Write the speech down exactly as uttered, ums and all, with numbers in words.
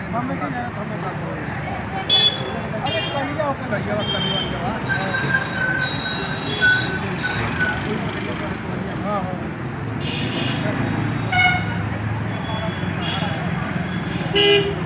हमें क्या जाना हमें का अरे कहीं जाओ के भैया बस कहीं वाली जगह हां हां